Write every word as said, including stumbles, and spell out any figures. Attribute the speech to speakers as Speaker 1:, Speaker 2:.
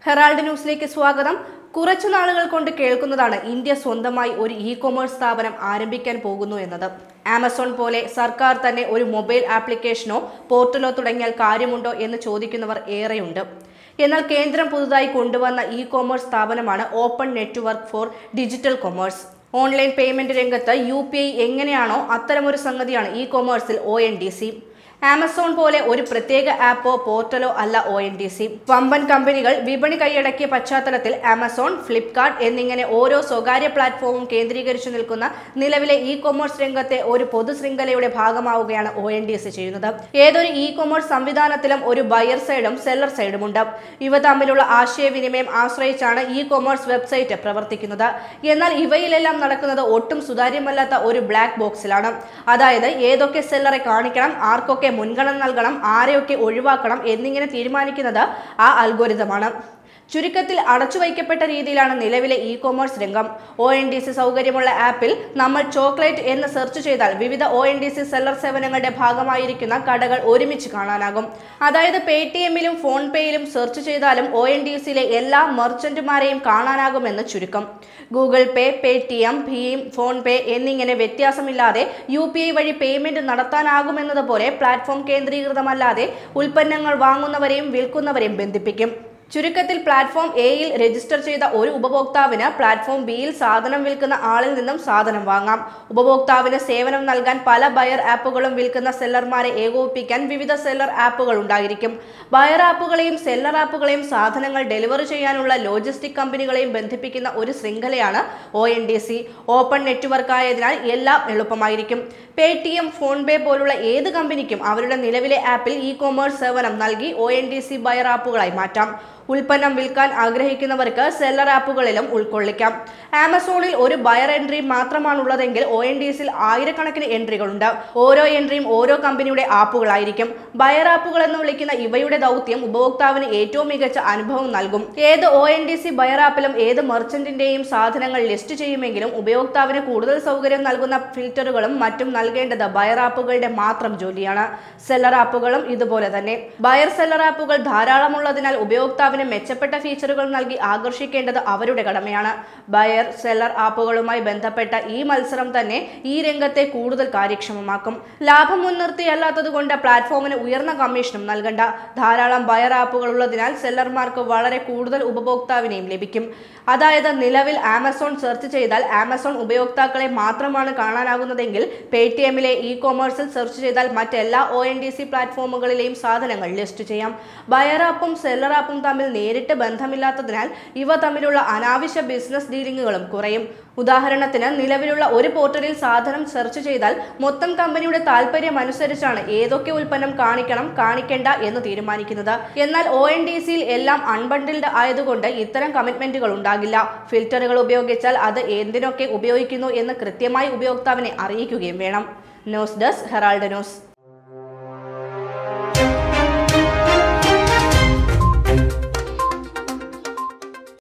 Speaker 1: Herald ന്യൂസിലേക്ക് സ്വാഗതം. കുറച്ചു നാളുകൾ കൊണ്ട് കേൾക്കുന്നതാണ് ഇന്ത്യ സ്വന്തമായി ഒരു ഇ കൊമേഴ്സ് സ്ഥാപനം ആരംഭിക്കാൻ പോകുന്നു എന്നത്. ആമസോൺ പോലെ സർക്കാർ തന്നെ ഒരു മൊബൈൽ ആപ്ലിക്കേഷനോ പോർട്ടലോ തുടങ്ങിയാൽ കാര്യമുണ്ടോ എന്ന് ചോദിക്കുന്നവർ ഏറെയുണ്ട്. എന്നാൽ കേന്ദ്രം പുതുതായി കൊണ്ടുവന്ന ഇ കൊമേഴ്സ് സ്ഥാപനമാണ് open network for digital commerce. Online payment രംഗത്ത് യു പി ഐ എങ്ങനെയാണോ അത്തരമൊരു സംഗതിയാണ് ഇ കൊമേഴ്സിൽ O N D C. Amazon പോലെ ഒരു പ്രത്യേക ആപ്പോ പോർട്ടലോ അല്ല ഒ എൻ ഡി സി. വമ്പൻ കമ്പനികൾ വിപണി കൈയടക്കിയ പശ്ചാത്തലത്തിൽ ആമസോൺ, ഫ്ലിപ്കാർട്ട് എന്നിങ്ങനെ ഓരോ സ്വകാര്യ പ്ലാറ്റ്ഫോമും കേന്ദ്രീകരിച്ചു നിൽക്കുന്ന നിലവിലെ ഇ കൊമേഴ്സ് രംഗത്തെ ഒരു പൊതു ശൃംഖലയുടെ ഭാഗമാവുകയാണ് ഒ എൻ ഡി സി ചെയ്യുന്നത്. ഏതൊരു ഇ കൊമേഴ്സ് സംവിധാനത്തിലും ഒരു ബയർ സൈഡും സെല്ലർ സൈഡുമുണ്ട്. ഇവ തമ്മിലുള്ള ആശയവിനിമയം ആശ്രയിച്ചാണ് ഇ കൊമേഴ്സ് വെബ്സൈറ്റ് പ്രവർത്തിക്കുന്നത്. എന്നാൽ ഇവയിലെല്ലാം നടക്കുന്നത് ഒട്ടും സുതാര്യമല്ലാത്ത ഒരു ബ്ലാക്ക് ബോക്സിലാണ്. അതായത് ഏതൊക്കെ സെല്ലറെ കാണിക്കണം, ആർക്കൊക്കെ മുൻഗണന നൽകണം, ആരെയൊക്കെ ഒഴിവാക്കണം എന്നിങ്ങനെ തീരുമാനിക്കുന്നത് ആ അൽഗോരിതമാണ്. ചുരുക്കത്തിൽ അടച്ചുവയ്ക്കപ്പെട്ട രീതിയിലാണ് നിലവിലെ ഇ കൊമേഴ്സ് രംഗം. ഒ എൻ ഡി സി സൗകര്യമുള്ള ആപ്പിൽ നമ്മൾ ചോക്ലേറ്റ് എന്ന് സെർച്ച് ചെയ്താൽ വിവിധ O N D C seller സേവനങ്ങളുടെ ഭാഗമായിരിക്കുന്ന കടകൾ ഒരുമിച്ച് കാണാനാകും. അതായത് പേടിഎമ്മിലും ഫോൺ പേയിലും സെർച്ച് ചെയ്താലും ഒ എൻ ഡി സിയിലെ എല്ലാ മെർച്ചന്റുമാരെയും കാണാനാകുമെന്ന് ചുരുക്കം. ഗൂഗിൾ പേ, പേടിഎം, ഭീം, ഫോൺ പേ എന്നിങ്ങനെ വ്യത്യാസമില്ലാതെ യു പി ഐ വഴി പേയ്മെന്റ് നടത്താനാകുമെന്നതുപോലെ പ്ലാറ്റ്ഫോം കേന്ദ്രീകൃതമല്ലാതെ ഉൽപ്പന്നങ്ങൾ വാങ്ങുന്നവരെയും വിൽക്കുന്നവരെയും ബന്ധിപ്പിക്കും. ചുരുക്കത്തിൽ പ്ലാറ്റ്ഫോം എയിൽ രജിസ്റ്റർ ചെയ്ത ഒരു ഉപഭോക്താവിന് പ്ലാറ്റ്ഫോം ബിയിൽ സാധനം വിൽക്കുന്ന ആളിൽ നിന്നും സാധനം വാങ്ങാം. ഉപഭോക്താവിന് സേവനം നൽകാൻ പല ബയർ ആപ്പുകളും വിൽക്കുന്ന സെല്ലർമാരെ ഏകോപിപ്പിക്കാൻ വിവിധ സെല്ലർ ആപ്പുകൾ ഉണ്ടായിരിക്കും. ബയർ ആപ്പുകളെയും സെല്ലർ ആപ്പുകളെയും സാധനങ്ങൾ ഡെലിവറി ചെയ്യാനുള്ള ലോജിസ്റ്റിക് കമ്പനികളെയും ബന്ധിപ്പിക്കുന്ന ഒരു ശൃംഖലയാണ് O N D C. Open network ആയതിനാൽ എല്ലാം എളുപ്പമായിരിക്കും. പേടിഎം, ഫോൺ പേ പോലുള്ള ഏത് കമ്പനിക്കും അവരുടെ നിലവിലെ ആപ്പിൽ ഇ കൊമേഴ്സ് സേവനം നൽകി O N D C buyer ആപ്പുകളായി മാറ്റാം. ഉൽപ്പന്നം വിൽക്കാൻ ആഗ്രഹിക്കുന്നവർക്ക് സെല്ലർ ആപ്പുകളിലും ഉൾക്കൊള്ളിക്കാം. ആമസോണിൽ ഒരു ബയർ എൻട്രി മാത്രമാണുള്ളതെങ്കിൽ ഒ എൻ ഡി സിയിൽ ആയിരക്കണക്കിന് എൻട്രികളുണ്ട്. ഓരോ എൻട്രിയും ഓരോ കമ്പനിയുടെ ആപ്പുകളായിരിക്കും. ബയർ ആപ്പുകൾ എന്ന് വിളിക്കുന്ന ഇവയുടെ ദൗത്യം ഉപഭോക്താവിന് ഏറ്റവും മികച്ച അനുഭവം നൽകും. ഏത് O N D C buyer ആപ്പിലും ഏത് മെർച്ചന്റിന്റെയും സാധനങ്ങൾ ലിസ്റ്റ് ചെയ്യുമെങ്കിലും ഉപഭോക്താവിന് കൂടുതൽ സൗകര്യം നൽകുന്ന ഫിൽറ്ററുകളും മറ്റും നൽകേണ്ടത് ബയർ ആപ്പുകളുടെ മാത്രം ജോലിയാണ്. സെല്ലർ ആപ്പുകളും ഇതുപോലെ തന്നെ. ബയർ സെല്ലർ ആപ്പുകൾ ധാരാളമുള്ളതിനാൽ ഉപഭോക്താവിന് മെച്ചപ്പെട്ട ഫീച്ചറുകൾ നൽകി ആകർഷിക്കേണ്ടത് അവരുടെ കടമയാണ്. ബയർ സെല്ലർ ആപ്പുകളുമായി ബന്ധപ്പെട്ട ഈ മത്സരം തന്നെ ഈ രംഗത്തെ കൂടുതൽ കാര്യക്ഷമമാക്കും. ലാഭം മുൻനിർത്തിയല്ലാത്തത് കൊണ്ട് പ്ലാറ്റ്ഫോമിന് ഉയർന്ന കമ്മീഷനും നൽകണ്ട. ധാരാളം ബയർ ആപ്പുകൾ ഉള്ളതിനാൽ സെല്ലർമാർക്ക് വളരെ കൂടുതൽ ഉപഭോക്താവിനെയും ലഭിക്കും. അതായത് നിലവിൽ ആമസോൺ സെർച്ച് ചെയ്താൽ ആമസോൺ ഉപയോക്താക്കളെ മാത്രമാണ് കാണാനാകുന്നതെങ്കിൽ പേടിഎമ്മിലെ ഇ കൊമേഴ്സിൽ സെർച്ച് ചെയ്താൽ മറ്റെല്ലാ ഒ എൻ ഡി സി പ്ലാറ്റ്ഫോമുകളിലെയും സാധനങ്ങൾ ലിസ്റ്റ് ചെയ്യാം. ബയർ ആപ്പും സെല്ലർ ആപ്പും തമ്മിൽ നേരിട്ട് ബന്ധമില്ലാത്തതിനാൽ ഇവ തമ്മിലുള്ള അനാവശ്യ ബിസിനസ് ഡീലിംഗുകളും കുറയും. ഉദാഹരണത്തിന് നിലവിലുള്ള ഒരു പോർട്ടലിൽ സാധനം സെർച്ച് ചെയ്താൽ മൊത്തം കമ്പനിയുടെ താല്പര്യം അനുസരിച്ചാണ് ഏതൊക്കെ ഉൽപ്പന്നം കാണിക്കണം, കാണിക്കേണ്ട എന്ന് തീരുമാനിക്കുന്നത്. എന്നാൽ ഒ എൻ ഡി സിയിൽ എല്ലാം അൺബണ്ടിൽഡ് ആയതുകൊണ്ട് ഇത്തരം കമ്മിറ്റ്മെന്റുകൾ ഉണ്ടാകില്ല. ഫിൽറ്ററുകൾ ഉപയോഗിച്ചാൽ അത് എന്തിനൊക്കെ ഉപയോഗിക്കുന്നു എന്ന് കൃത്യമായി ഉപയോക്താവിനെ അറിയിക്കുകയും വേണം. News desk, Herald news.